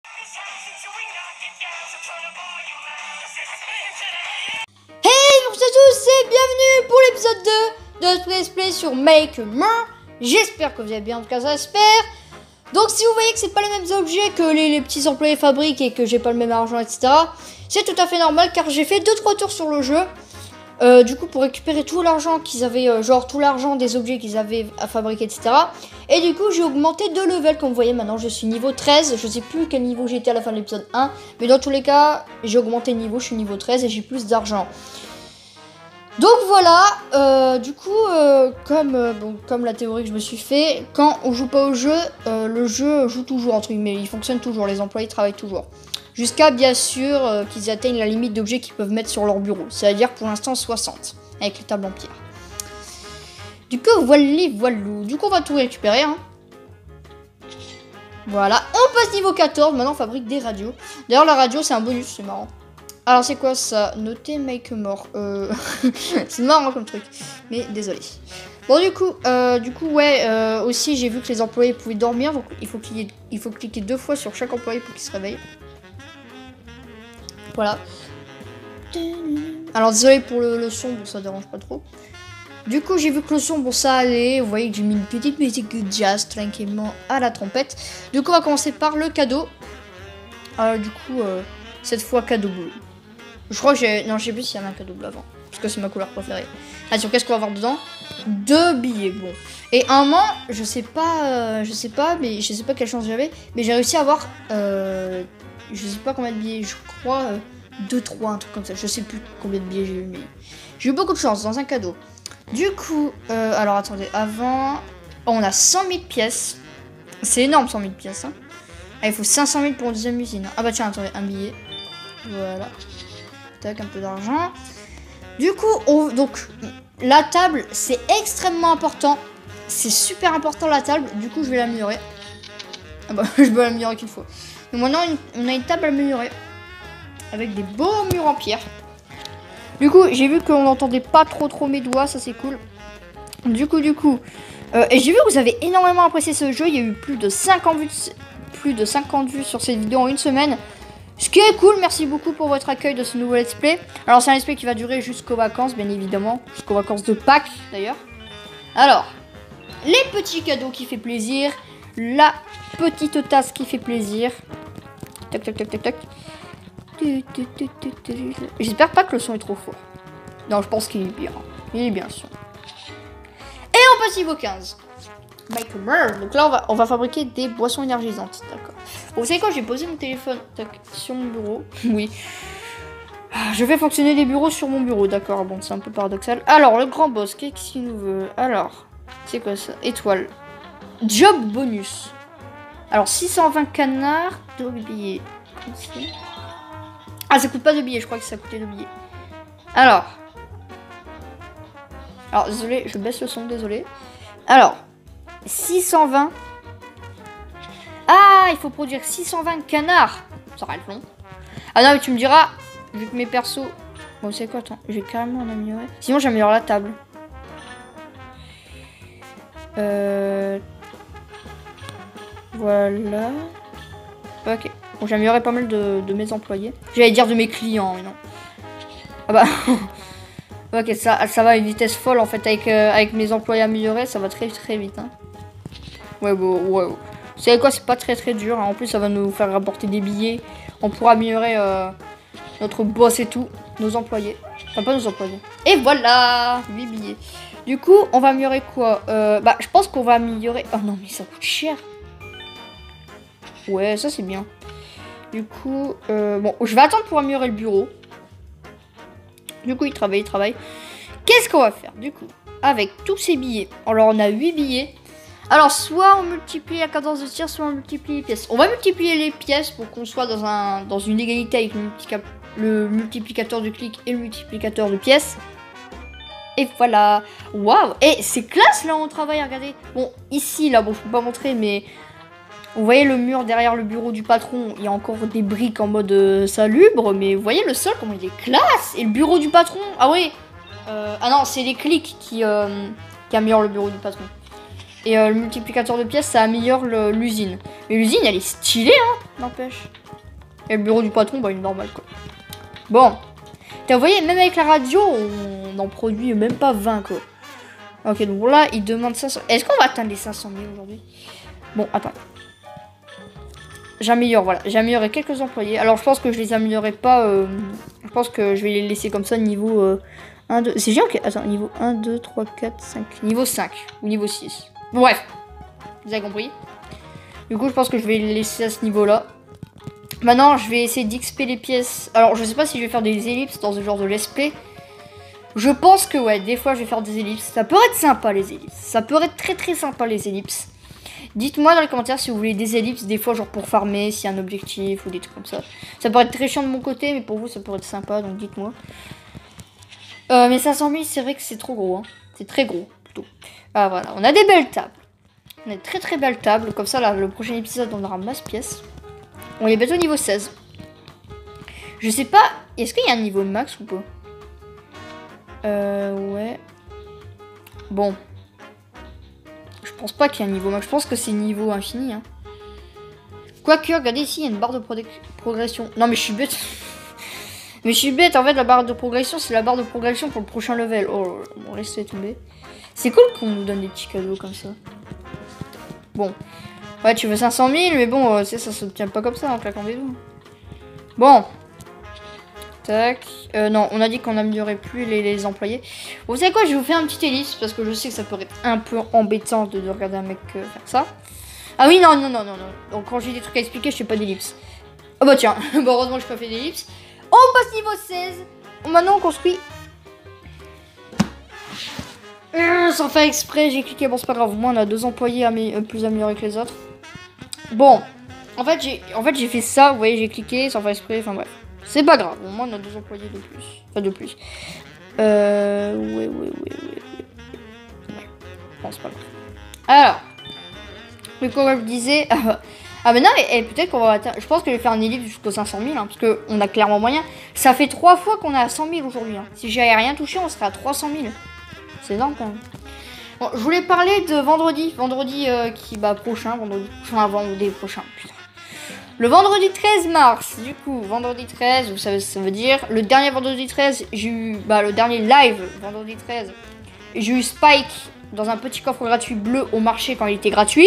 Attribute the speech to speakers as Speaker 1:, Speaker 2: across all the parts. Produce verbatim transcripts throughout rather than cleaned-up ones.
Speaker 1: Hey, bonjour à tous et bienvenue pour l'épisode deux de Let's Play sur Make a More. J'espère que vous allez bien, en tout cas ça j'espère. Donc si vous voyez que c'est pas les mêmes objets que les, les petits employés fabriquent et que j'ai pas le même argent, et cetera, c'est tout à fait normal car j'ai fait deux trois tours sur le jeu. Euh, du coup pour récupérer tout l'argent qu'ils avaient, euh, genre tout l'argent des objets qu'ils avaient à fabriquer, et cetera. Et du coup j'ai augmenté de level, comme vous voyez maintenant je suis niveau treize. Je sais plus quel niveau j'étais à la fin de l'épisode un, mais dans tous les cas j'ai augmenté de niveau, je suis niveau treize et j'ai plus d'argent. Donc voilà, euh, du coup, euh, comme, euh, bon, comme la théorie que je me suis fait, quand on joue pas au jeu, euh, le jeu joue toujours, entre guillemets, il fonctionne toujours, les employés travaillent toujours. Jusqu'à, bien sûr, euh, qu'ils atteignent la limite d'objets qu'ils peuvent mettre sur leur bureau, c'est-à-dire pour l'instant soixante, avec les tables en pierre. Du coup, voilà, voilà, du coup on va tout récupérer, hein. Voilà, on passe niveau quatorze, maintenant on fabrique des radios. D'ailleurs la radio c'est un bonus, c'est marrant. Alors c'est quoi ça? Noter make a more. Euh... c'est marrant comme truc. Mais désolé. Bon du coup, euh, du coup ouais, euh, aussi j'ai vu que les employés pouvaient dormir. Donc il faut, cliquer, il faut cliquer deux fois sur chaque employé pour qu'il se réveille. Voilà. Alors désolé pour le, le son, bon ça dérange pas trop. Du coup j'ai vu que le son, bon ça allait. Vous voyez que j'ai mis une petite musique de jazz tranquillement à la trompette. Du coup on va commencer par le cadeau. Alors du coup, euh, cette fois cadeau bleu. Je crois que j'ai... Non, je sais plus s'il y avait un cadeau bleu avant. Parce que c'est ma couleur préférée. Attention, qu'est-ce qu'on va avoir dedans? Deux billets, bon. Et un moment, je sais pas... Euh, je sais pas, mais je sais pas quelle chance j'avais. Mais j'ai réussi à avoir... Euh, je sais pas combien de billets. Je crois... Euh, deux, trois, un truc comme ça. Je sais plus combien de billets j'ai eu, mais... J'ai eu beaucoup de chance dans un cadeau. Du coup... Euh, alors, attendez. Avant... Oh, on a cent mille pièces. C'est énorme, cent mille pièces. Hein. Ah, il faut cinq cent mille pour une deuxième usine. Ah bah tiens, attendez. Un billet. Voilà. Tac, un peu d'argent. Du coup, on, donc, la table, c'est extrêmement important. C'est super important la table. Du coup, je vais l'améliorer. Ah bah, je peux l'améliorer qu'une fois. Donc maintenant, on a une table améliorée. Avec des beaux murs en pierre. Du coup, j'ai vu qu'on n'entendait pas trop trop mes doigts. Ça, c'est cool. Du coup, du coup. Euh, et j'ai vu que vous avez énormément apprécié ce jeu. Il y a eu plus de cinquante vues, plus de cinquante vues sur cette vidéo en une semaine. Ce qui est cool, merci beaucoup pour votre accueil de ce nouveau let's play. Alors c'est un let's play qui va durer jusqu'aux vacances, bien évidemment. Jusqu'aux vacances de Pâques, d'ailleurs. Alors, les petits cadeaux qui fait plaisir. La petite tasse qui fait plaisir. Tac, tac, tac, tac, tac. J'espère pas que le son est trop fort. Non, je pense qu'il est bien. Il est bien le son. Et on passe niveau quinze. Make a More. Donc là, on va, on va fabriquer des boissons énergisantes. D'accord. Bon, vous savez quoi? J'ai posé mon téléphone tac, sur mon bureau. Oui. Je fais fonctionner les bureaux sur mon bureau. D'accord. Bon, c'est un peu paradoxal. Alors, le grand boss, qu'est-ce qu'il nous veut? Alors, c'est quoi ça? Étoile. Job bonus. Alors, six cent vingt canards. deux billets. Ah, ça coûte pas de billets. Je crois que ça coûtait deux billets. Alors. Alors, désolé. Je baisse le son. Désolé. Alors. six cent vingt. Ah, il faut produire six cent vingt canards. Ça va être long. Ah non, mais tu me diras, vu que mes persos... Bon, c'est quoi, attends, j'ai carrément en amélioré. Sinon, j'améliore la table. Euh... Voilà. Ok. Bon, j'ai amélioré pas mal de, de mes employés. J'allais dire de mes clients, mais non. Ah bah... ok, ça, ça va à une vitesse folle, en fait, avec, euh, avec mes employés améliorés, ça va très très vite, hein. Ouais, bon, ouais. Vous savez quoi, c'est pas très très dur. Hein. En plus, ça va nous faire rapporter des billets. On pourra améliorer euh, notre boss et tout. Nos employés. Enfin, pas nos employés. Et voilà, huit billets. Du coup, on va améliorer quoi? euh, Bah, je pense qu'on va améliorer... Oh non, mais ça coûte cher. Ouais, ça c'est bien. Du coup, euh, bon, je vais attendre pour améliorer le bureau. Du coup, il travaille, il travaille. Qu'est-ce qu'on va faire, du coup? Avec tous ces billets. Alors, on a huit billets. Alors, soit on multiplie la cadence de tir, soit on multiplie les pièces. On va multiplier les pièces pour qu'on soit dans, un, dans une égalité avec le, le multiplicateur de clic et le multiplicateur de pièces. Et voilà. Waouh. Et c'est classe, là, on travaille, regardez. Bon, ici, là, bon, je peux pas montrer, mais... Vous voyez le mur derrière le bureau du patron, il y a encore des briques en mode euh, salubre, mais vous voyez le sol, comment il est classe. Et le bureau du patron, ah oui. Euh, ah non, c'est les clics qui, euh, qui améliorent le bureau du patron. Et euh, le multiplicateur de pièces, ça améliore l'usine. Mais l'usine, elle est stylée, hein, n'empêche. Et le bureau du patron, bah, il est normal, quoi. Bon. Vous voyez, même avec la radio, on n'en produit même pas vingt, quoi. Ok, donc là, il demande cinq cents. Est-ce qu'on va atteindre les cinq cent mille aujourd'hui? Bon, attends. J'améliore, voilà. J'améliorerai quelques employés. Alors, je pense que je les améliorerai pas. Euh, je pense que je vais les laisser comme ça, niveau euh, un, deux. C'est géant, ok. Attends, niveau un, deux, trois, quatre, cinq. Niveau cinq ou niveau six. Bref. Vous avez compris. Du coup, je pense que je vais les laisser à ce niveau-là. Maintenant, je vais essayer d'X P les pièces. Alors, je sais pas si je vais faire des ellipses dans ce genre de let's play. Je pense que, ouais, des fois, je vais faire des ellipses. Ça peut être sympa, les ellipses. Ça peut être très, très sympa, les ellipses. Dites-moi dans les commentaires si vous voulez des ellipses, des fois, genre pour farmer, s'il y a un objectif ou des trucs comme ça. Ça peut être très chiant de mon côté, mais pour vous, ça pourrait être sympa, donc dites-moi. Euh, mais cinq cent mille, c'est vrai que c'est trop gros, hein. C'est très gros, plutôt. Ah, voilà, on a des belles tables. On a de très, très belles tables. Comme ça, là, le prochain épisode, on aura masse pièces. On est bientôt niveau seize. Je sais pas, est-ce qu'il y a un niveau max ou pas? Euh, ouais. Bon. Je pense pas qu'il y a un niveau max. Je pense que c'est niveau infini. Hein. Quoique, regardez ici, il y a une barre de progression. Non, mais je suis bête. mais je suis bête. En fait, la barre de progression, c'est la barre de progression pour le prochain level. Oh, bon, laissez tomber. C'est cool qu'on nous donne des petits cadeaux comme ça. Bon. Ouais, tu veux cinq cent mille, mais bon, euh, ça se tient pas comme ça en claquant des doigts. Bon. Tac. Euh, non, on a dit qu'on n'améliorait plus les, les employés. Bon, vous savez quoi, je vais vous faire un petit ellipse parce que je sais que ça peut être un peu embêtant de, de regarder un mec euh, faire ça. Ah oui, non, non, non, non, non. Donc quand j'ai des trucs à expliquer, je fais pas d'ellipse. Oh bah tiens, bon, heureusement que je n'ai pas fait d'ellipse. On passe niveau seize. Maintenant, on construit. Euh, sans faire exprès, j'ai cliqué. Bon, c'est pas grave. Moi, on a deux employés amé euh, plus améliorés que les autres. Bon, en fait, j'ai en fait, j'ai fait ça. Vous voyez, j'ai cliqué sans faire exprès. Enfin bref. C'est pas grave, au moins on a deux employés de plus. Enfin de plus. Euh. Ouais, ouais, ouais, ouais, ouais. Ouais. Bon, c'est pas grave. Alors. Mais comme je disais. ah, mais non, et, et peut-être qu'on va atteindre. Je pense que je vais faire un ellipse jusqu'aux cinq cent mille. Hein, parce qu'on a clairement moyen. Ça fait trois fois qu'on est à cent mille aujourd'hui. Hein. Si j'avais rien touché, on serait à trois cent mille. C'est énorme quand même. Bon, je voulais parler de vendredi. Vendredi euh, qui. Bah, prochain. Vendredi prochain avant des prochains. Putain. Le vendredi treize mars, du coup, vendredi treize, vous savez ce que ça veut dire. Le dernier vendredi treize, j'ai eu, bah, le dernier live, vendredi treize, j'ai eu Spike dans un petit coffre gratuit bleu au marché quand il était gratuit.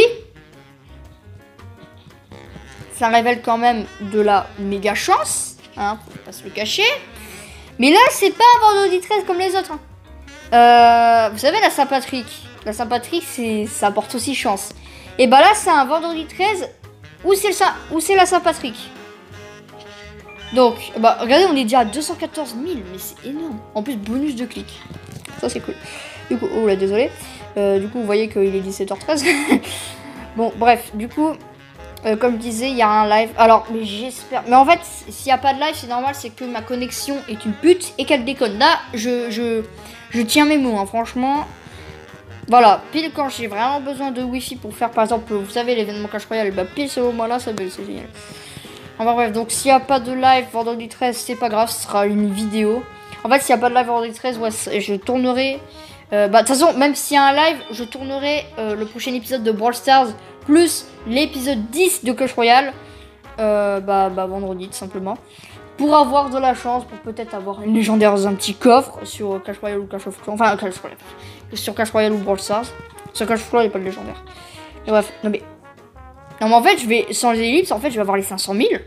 Speaker 1: Ça révèle quand même de la méga chance, hein, faut pas se le cacher. Mais là, c'est pas un vendredi treize comme les autres. Hein. Euh, vous savez, la Saint-Patrick, la Saint-Patrick, ça apporte aussi chance. Et bah là, c'est un vendredi treize. Où c'est la Saint-Patrick? Donc, bah, regardez, on est déjà à deux cent quatorze mille, mais c'est énorme. En plus, bonus de clics. Ça, c'est cool. Du coup, oh là, désolé. Euh, du coup, vous voyez qu'il est dix-sept heures treize. bon, bref, du coup, euh, comme je disais, il y a un live. Alors, mais j'espère. Mais en fait, s'il n'y a pas de live, c'est normal, c'est que ma connexion est une pute et qu'elle déconne. Là, je, je, je tiens mes mots, hein, franchement. Voilà, pile quand j'ai vraiment besoin de wifi pour faire par exemple, vous savez, l'événement Clash Royale, bah pile ce moment-là, ça c'est génial. Enfin bref, donc s'il n'y a pas de live vendredi treize, c'est pas grave, ce sera une vidéo. En fait, s'il n'y a pas de live vendredi treize, ouais, je tournerai. Euh, bah de toute façon, même s'il y a un live, je tournerai euh, le prochain épisode de Brawl Stars plus l'épisode dix de Clash Royale. Euh, bah, bah vendredi tout simplement. Pour avoir de la chance, pour peut-être avoir une légendaire dans un petit coffre sur Clash Royale ou Clash of Clans. Enfin, Clash Royale. Sur Clash Royale ou Brawl Stars. Sur Clash Royale, il n'y a pas de légendaire. Mais bref, non mais. Non mais en fait, je vais. Sans les ellipses, en fait, je vais avoir les cinq cent mille.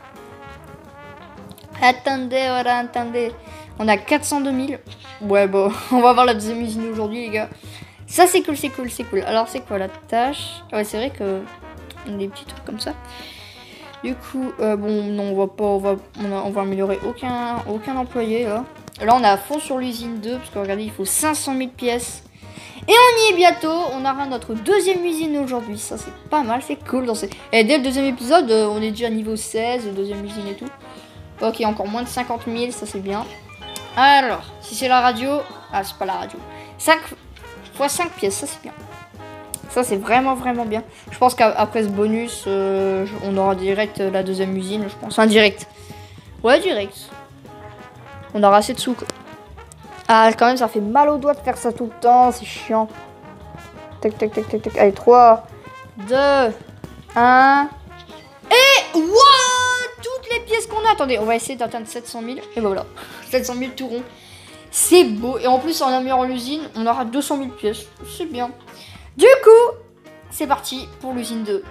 Speaker 1: Attendez, voilà, attendez. On a quatre cent deux mille. Ouais, bon, on va avoir la deuxième usine aujourd'hui, les gars. Ça, c'est cool, c'est cool, c'est cool. Alors, c'est quoi la tâche? Ouais, c'est vrai que. On a des petits trucs comme ça. Du coup, euh, bon, non, on va pas, on va, on, a, on va améliorer aucun, aucun employé, là. Là, on est à fond sur l'usine deux, parce que regardez, il faut cinq cent mille pièces. Et on y est bientôt, on aura notre deuxième usine aujourd'hui. Ça, c'est pas mal, c'est cool. Dans ces... Et dès le deuxième épisode, euh, on est déjà à niveau seize, deuxième usine et tout. Ok, encore moins de cinquante mille, ça c'est bien. Alors, si c'est la radio... Ah, c'est pas la radio. cinq fois cinq pièces, ça c'est bien. Ça, c'est vraiment, vraiment bien. Je pense qu'après ce bonus, euh, on aura direct la deuxième usine, je pense. Enfin, direct. Ouais, direct. On aura assez de sous. Ah, quand même, ça fait mal aux doigts de faire ça tout le temps. C'est chiant. tac, tac, tac, tac, tac. Allez, trois, deux, un. Et wow, toutes les pièces qu'on a. Attendez, on va essayer d'atteindre sept cent mille. Et ben voilà, sept cent mille tout rond. C'est beau. Et en plus, en améliorant l'usine, on aura deux cent mille pièces. C'est bien. Du coup, c'est parti pour l'usine deux.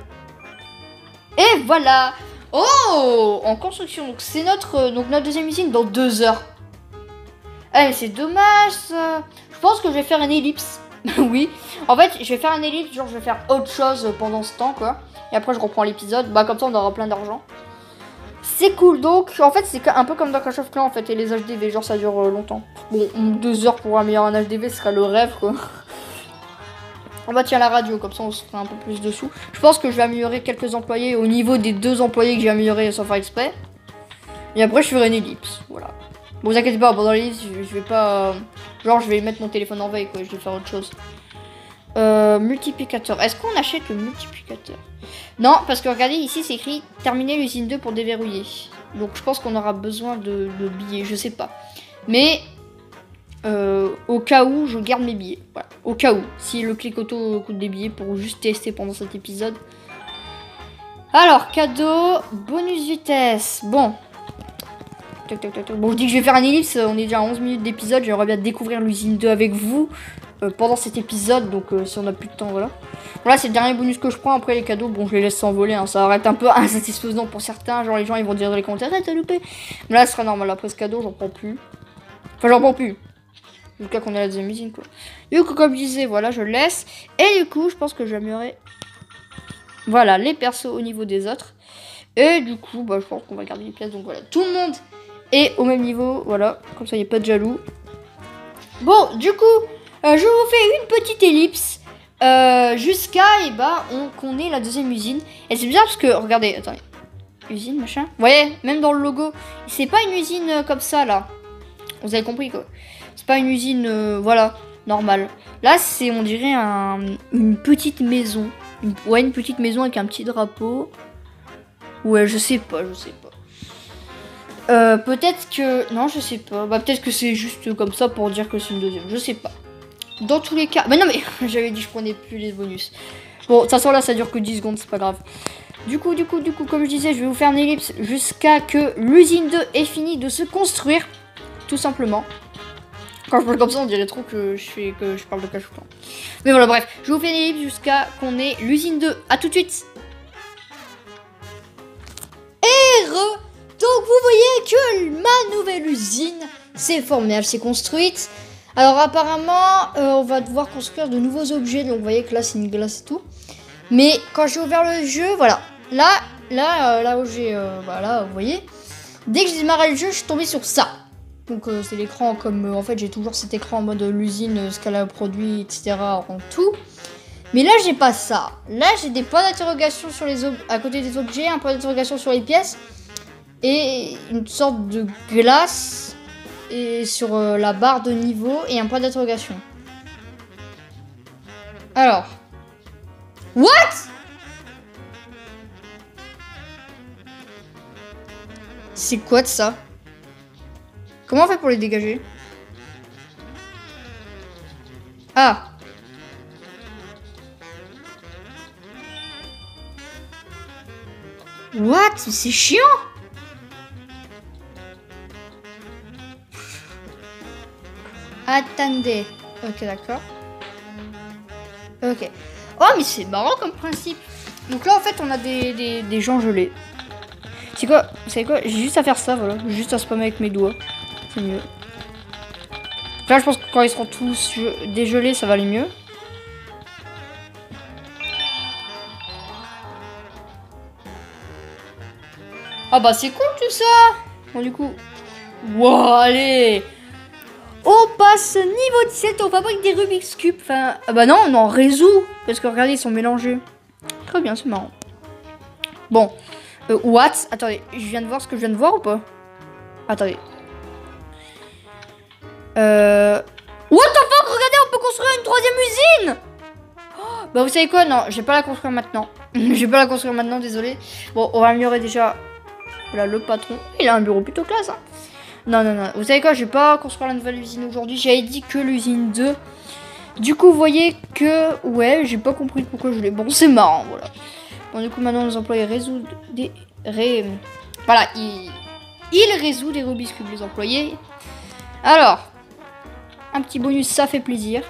Speaker 1: Et voilà. Oh, en construction. Donc, c'est notre, donc, notre deuxième usine dans deux heures. Eh, c'est dommage, ça. Je pense que je vais faire une ellipse. Oui. En fait, je vais faire une ellipse. Genre, je vais faire autre chose pendant ce temps, quoi. Et après, je reprends l'épisode. Bah, comme ça, on aura plein d'argent. C'est cool. Donc, en fait, c'est un peu comme dans Clash of Clans, en fait. Et les H D V, genre, ça dure euh, longtemps. Bon, deux heures pour améliorer un H D V, ce sera le rêve, quoi. On va tiens la radio, comme ça, on se fera un peu plus dessous. Je pense que je vais améliorer quelques employés au niveau des deux employés que j'ai améliorés sans faire exprès. Et après, je ferai une ellipse. Voilà. Bon, vous inquiétez pas, pendant l'ellipse, je, je vais pas... Euh, genre, je vais mettre mon téléphone en veille, quoi. Je vais faire autre chose. Euh, multiplicateur. Est-ce qu'on achète le multiplicateur? Non, parce que regardez, ici, c'est écrit « Terminer l'usine deux pour déverrouiller ». Donc, je pense qu'on aura besoin de, de billets. Je sais pas. Mais... Euh, au cas où, je garde mes billets. Voilà. Au cas où. Si le clic auto coûte des billets pour juste tester pendant cet épisode. Alors, cadeau, bonus vitesse. Bon. Tac, tac, tac, tac. Bon, je dis que je vais faire un ellipse. On est déjà à onze minutes d'épisode. J'aimerais bien découvrir l'usine deux avec vous euh, pendant cet épisode. Donc, euh, si on a plus de temps, voilà. Voilà, c'est le dernier bonus que je prends. Après, les cadeaux, bon, je les laisse s'envoler. Hein. Ça arrête un peu insatisfaisant pour certains. Genre, les gens, ils vont dire dans les commentaires, ah, t'as loupé. Mais là, ce sera normal. Après ce cadeau, j'en prends plus. Enfin, j'en prends plus. Jusqu'à qu'on ait la deuxième usine, quoi. Du coup, comme je disais, voilà, je laisse. Et du coup, je pense que j'améliorerai. Voilà, les persos au niveau des autres. Et du coup, bah, je pense qu'on va garder les pièces. Donc voilà, tout le monde est au même niveau. Voilà, comme ça, il n'y a pas de jaloux. Bon, du coup, euh, je vous fais une petite ellipse. Euh, jusqu'à, et bah, qu'on ait la deuxième usine. Et c'est bizarre parce que, regardez, attendez. Usine, machin. Vous voyez, même dans le logo. C'est pas une usine euh, comme ça, là. Vous avez compris, quoi. C'est pas une usine, euh, voilà, normale. Là, c'est, on dirait, un, une petite maison. Une, ouais, une petite maison avec un petit drapeau. Ouais, je sais pas, je sais pas. Euh, peut-être que... Non, je sais pas. Bah, peut-être que c'est juste comme ça pour dire que c'est une deuxième. Je sais pas. Dans tous les cas... Mais non, mais j'avais dit que je prenais plus les bonus. Bon, de toute façon, là, ça dure que dix secondes, c'est pas grave. Du coup, du coup, du coup, comme je disais, je vais vous faire une ellipse jusqu'à que l'usine deux ait fini de se construire. Tout simplement. Quand je parle comme ça, on dirait trop que je fais que je parle de Clash of Clans. Mais voilà, bref, je vous fais une ellipse jusqu'à qu'on ait l'usine deux. A tout de suite. Et re... Donc vous voyez que ma nouvelle usine s'est formée, elle s'est construite. Alors apparemment, euh, on va devoir construire de nouveaux objets. Donc vous voyez que là, c'est une glace et tout. Mais quand j'ai ouvert le jeu, voilà. Là, là, euh, là où j'ai... Euh, voilà, vous voyez. Dès que j'ai démarré le jeu, je suis tombée sur ça. Donc euh, c'est l'écran comme euh, en fait j'ai toujours cet écran en mode euh, l'usine, euh, ce qu'elle a produit, et cetera en tout. Mais là j'ai pas ça. Là j'ai des points d'interrogation sur les à côté des objets, un point d'interrogation sur les pièces et une sorte de glace et sur euh, la barre de niveau et un point d'interrogation. Alors, what? C'est quoi de ça? Comment on fait pour les dégager? Ah. What? C'est chiant. Attendez. Ok, d'accord. Ok. Oh, mais c'est marrant comme principe. Donc là, en fait, on a des, des, des gens gelés. C'est quoi? Vous savez quoi? J'ai juste à faire ça, voilà. Juste à spammer avec mes doigts. C'est mieux. Là, je pense que quand ils seront tous dégelés, ça va aller mieux. Ah bah c'est cool tout ça. Bon du coup... Wow, allez. On passe niveau dix-sept, on fabrique des Rubik's Cube. Enfin, ah bah non, on en résout. Parce que regardez, ils sont mélangés. Très bien, c'est marrant. Bon. Euh, what? Attendez, je viens de voir ce que je viens de voir ou pas? Attendez. Euh... What the fuck? Regardez, on peut construire une troisième usine. Oh, bah vous savez quoi? Non, je vais pas la construire maintenant. Je vais pas la construire maintenant, désolé. Bon, on va améliorer déjà... Voilà, le patron. Il a un bureau plutôt classe, hein. Non, non, non. Vous savez quoi? Je vais pas construire la nouvelle usine aujourd'hui. J'avais dit que l'usine deux. Du coup, vous voyez que, ouais, j'ai pas compris pourquoi je l'ai. Bon, c'est marrant, voilà. Bon, du coup, maintenant, les employés résoudent des... Ré... Voilà, ils... ils résoudent des Rubik's Cube, les employés. Alors, un petit bonus, ça fait plaisir.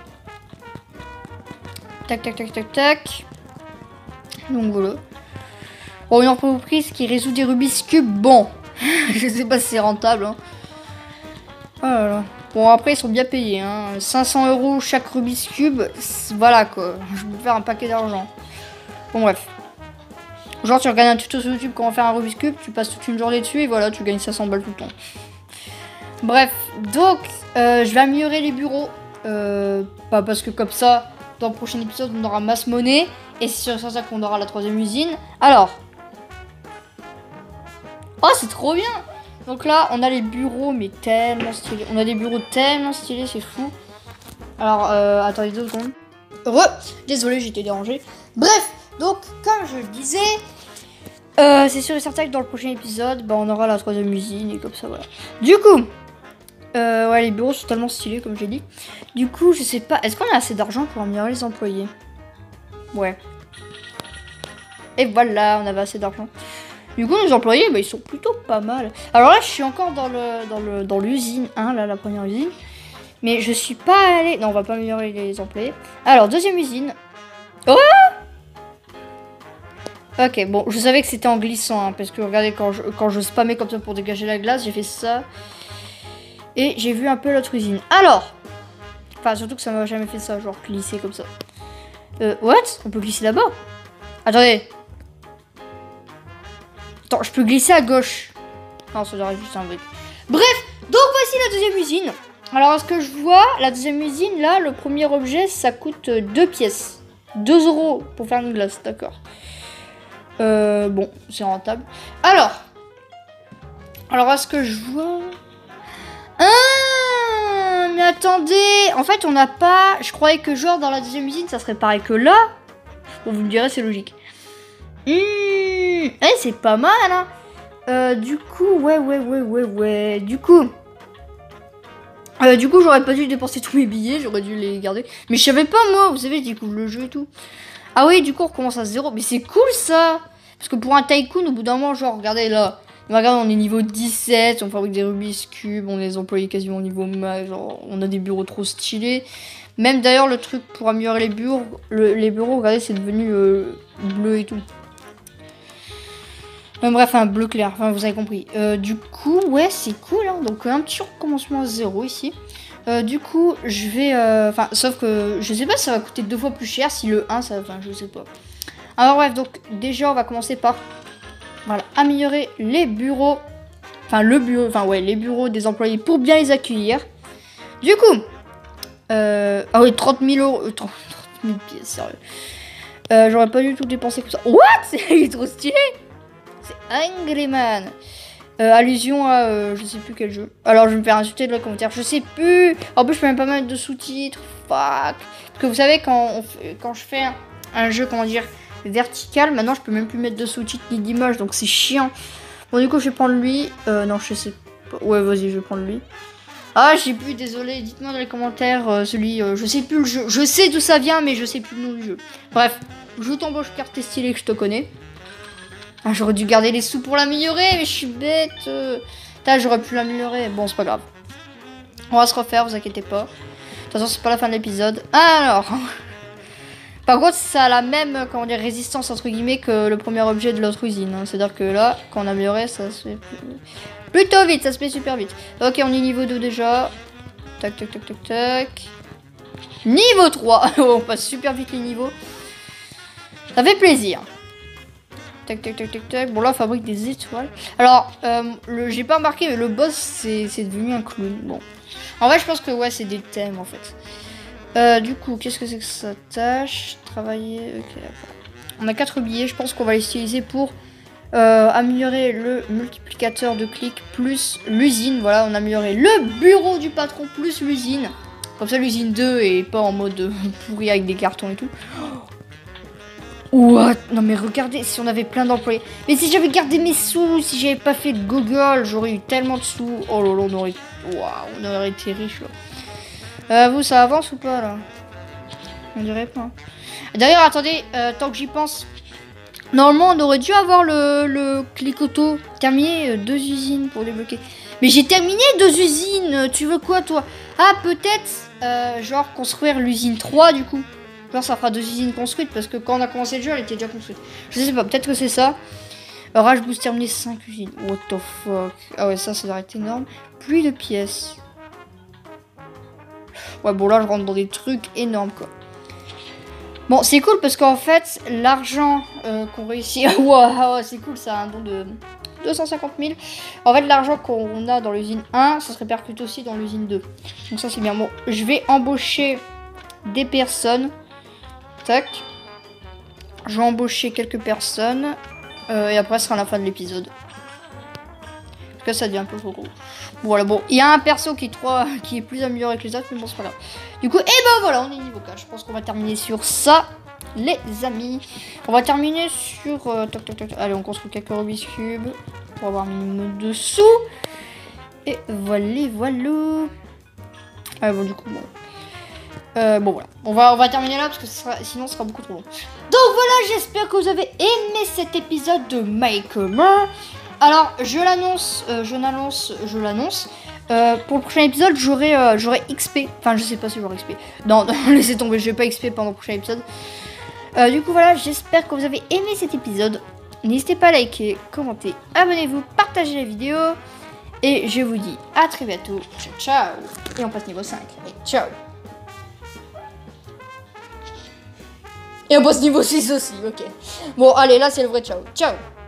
Speaker 1: Tac, tac, tac, tac, tac. Donc, voilà. Bon, une entreprise qui résout des Rubik's Cube, bon. Je sais pas si c'est rentable, hein. Oh là là. Bon, après, ils sont bien payés, hein. cinq cents euros chaque Rubik's Cube, voilà, quoi. Je peux faire un paquet d'argent. Bon, bref. Genre, tu regardes un tuto sur YouTube comment faire un Rubik's Cube, tu passes toute une journée dessus et voilà, tu gagnes cinq cents balles tout le temps. Bref, donc, euh, je vais améliorer les bureaux. Euh, pas parce que comme ça, dans le prochain épisode, on aura masse monnaie. Et c'est sur ça qu'on aura la troisième usine. Alors. Oh, c'est trop bien! Donc là, on a les bureaux, mais tellement stylés. On a des bureaux tellement stylés, c'est fou. Alors, euh, attendez deux secondes. Re, désolé, j'ai été dérangé. Bref, donc, comme je le disais, euh, c'est sûr et certain que dans le prochain épisode, bah, on aura la troisième usine et comme ça, voilà. Du coup, euh, ouais, les bureaux sont tellement stylés, comme j'ai dit. Du coup, je sais pas, est-ce qu'on a assez d'argent pour améliorer les employés? Ouais. Et voilà, on avait assez d'argent. Du coup, les employés, bah, ils sont plutôt pas mal. Alors là, je suis encore dans le dans le dans l'usine, hein, là, la première usine. Mais je suis pas allée. Non, on va pas améliorer les employés. Alors, deuxième usine. Oh! Ok, bon, je savais que c'était en glissant, hein, parce que regardez, quand je, quand je spammais comme ça pour dégager la glace, j'ai fait ça. Et j'ai vu un peu l'autre usine. Alors, enfin, surtout que ça m'a jamais fait ça, genre glisser comme ça. Euh, what? On peut glisser là-bas? Attendez. Attends, je peux glisser à gauche. Non, ça devrait être juste un truc. Bref, donc voici la deuxième usine. Alors, à ce que je vois, la deuxième usine, là, le premier objet, ça coûte deux pièces. deux euros pour faire une glace, d'accord. Euh, bon, c'est rentable. Alors, alors à ce que je vois... Ah, mais attendez, en fait, on n'a pas... Je croyais que genre, dans la deuxième usine, ça serait pareil que là. Bon, vous me direz, c'est logique. Mmh, eh, c'est pas mal, hein. Euh, du coup, ouais, ouais, ouais, ouais, ouais. Du coup... Euh, du coup, j'aurais pas dû dépenser tous mes billets, j'aurais dû les garder. Mais je savais pas, moi, vous savez, je découvre le jeu et tout. Ah oui, du coup, on recommence à zéro. Mais c'est cool, ça. Parce que pour un tycoon, au bout d'un moment, genre, regardez là. Regarde, on est niveau dix-sept, on fabrique des Rubik's Cube, on est des employés quasiment au niveau max, genre, on a des bureaux trop stylés. Même d'ailleurs, le truc pour améliorer les bureaux, le, les bureaux, regardez, c'est devenu euh, bleu et tout. Enfin, bref, un bleu clair, enfin, vous avez compris. Euh, du coup, ouais, c'est cool, hein. Donc, un petit recommencement à zéro ici. Euh, du coup, je vais... Enfin, euh, sauf que je sais pas si ça va coûter deux fois plus cher, si le un, ça... Enfin, je sais pas. Alors, bref, donc, déjà, on va commencer par... Voilà, améliorer les bureaux. Enfin, le bureau... Enfin, ouais, les bureaux des employés pour bien les accueillir. Du coup... Euh... Ah oui, trente mille euros... trente mille pièces, sérieux. Euh, J'aurais pas du tout dépensé comme ça. What? Il est trop stylé. C'est Angry Man. Euh, allusion à euh, je sais plus quel jeu. Alors je vais me faire insulter dans les commentaires. Je sais plus. En plus je peux même pas mettre de sous-titres. Fuck. Parce que vous savez quand, on fait, quand je fais un, un jeu, comment dire, vertical, maintenant je peux même plus mettre de sous-titres ni d'image. Donc c'est chiant. Bon du coup je vais prendre lui. Euh, non je sais pas. Ouais vas-y je vais prendre lui. Ah j'ai plus, désolé. Dites-moi dans les commentaires euh, celui. Euh, je sais plus le jeu. Je sais d'où ça vient mais je sais plus le nom du jeu. Bref. Je t'embauche carte stylée que je te connais. Ah, j'aurais dû garder les sous pour l'améliorer, mais je suis bête. Putain, j'aurais pu l'améliorer. Bon, c'est pas grave. On va se refaire, vous inquiétez pas. De toute façon, c'est pas la fin de l'épisode. Alors. Par contre, ça a la même, comment dire, résistance, entre guillemets, que le premier objet de l'autre usine. Hein. C'est-à-dire que là, quand on améliorait, ça se fait plutôt vite. Ça se fait super vite. Ok, on est niveau deux déjà. Tac, tac, tac, tac, tac. Niveau trois. On passe super vite les niveaux. Ça fait plaisir. Tac, tac, tac, tac, tac. Bon, là, on fabrique des étoiles. Alors, euh, le, j'ai pas remarqué, mais le boss, c'est devenu un clown. Bon. En vrai, je pense que, ouais, c'est des thèmes, en fait. Euh, du coup, qu'est-ce que c'est que ça? Tâche, travailler... Ok, on a quatre billets. Je pense qu'on va les utiliser pour euh, améliorer le multiplicateur de clics plus l'usine. Voilà, on a amélioré le bureau du patron plus l'usine. Comme ça, l'usine deux est pas en mode pourri avec des cartons et tout. What? Non mais regardez, si on avait plein d'employés. Mais si j'avais gardé mes sous, si j'avais pas fait de Google, j'aurais eu tellement de sous. Oh là là, on aurait... Waouh, on aurait été riche là. Euh, vous, ça avance ou pas là? On dirait pas. D'ailleurs, attendez, euh, tant que j'y pense. Normalement, on aurait dû avoir le, le clicoto. Terminer euh, deux usines pour débloquer. Mais j'ai terminé deux usines. Tu veux quoi, toi? Ah, peut-être, euh, genre, construire l'usine trois, du coup. Genre, ça fera deux usines construites. Parce que quand on a commencé le jeu, elle était déjà construite. Je sais pas, peut-être que c'est ça. Rage boost terminé cinq usines. What the fuck. Ah ouais, ça, ça doit être énorme. Pluie de pièces. Ouais, bon, là, je rentre dans des trucs énormes, quoi. Bon, c'est cool parce qu'en fait, l'argent euh, qu'on réussit... Waouh, c'est cool, ça a un don de deux cent cinquante mille. En fait, l'argent qu'on a dans l'usine un, ça se répercute aussi dans l'usine deux. Donc ça, c'est bien. Bon, je vais embaucher des personnes. Tac. Je vais embaucher quelques personnes. Euh, et après, ce sera la fin de l'épisode. Parce que ça devient un peu trop gros. Voilà, bon, il y a un perso qui est, trois, qui est plus amélioré que les autres, mais bon, c'est pas grave. Du coup, et ben voilà, on est niveau quatre. Je pense qu'on va terminer sur ça, les amis. On va terminer sur... Euh, toc, toc, toc. Allez, on construit quelques Rubik's Cube pour avoir un minimum de sous. Et voilà, voilà. Ah bon, du coup, bon. Euh, bon, voilà. On va, on va terminer là, parce que ce sera, sinon, ce sera beaucoup trop long. Donc voilà, j'espère que vous avez aimé cet épisode de Mycomer. Alors, je l'annonce, euh, je l'annonce, je l'annonce. Euh, pour le prochain épisode, j'aurai euh, j'aurai X P. Enfin, je sais pas si j'aurai X P. Non, non, laissez tomber, je vais pas X P pendant le prochain épisode. Euh, du coup, voilà, j'espère que vous avez aimé cet épisode. N'hésitez pas à liker, commenter, abonnez-vous, partagez la vidéo. Et je vous dis à très bientôt. Ciao, ciao. Et on passe niveau cinq. Et ciao. Et on passe niveau six aussi, ok. Bon, allez, là, c'est le vrai ciao. Ciao.